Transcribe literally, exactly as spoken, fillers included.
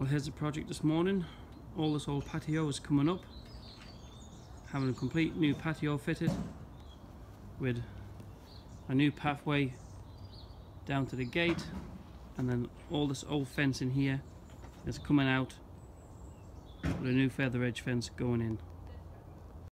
Well, here's the project this morning. All this old patio is coming up. Having a complete new patio fitted with a new pathway down to the gate, and then all this old fence in here is coming out with a new feather edge fence going in.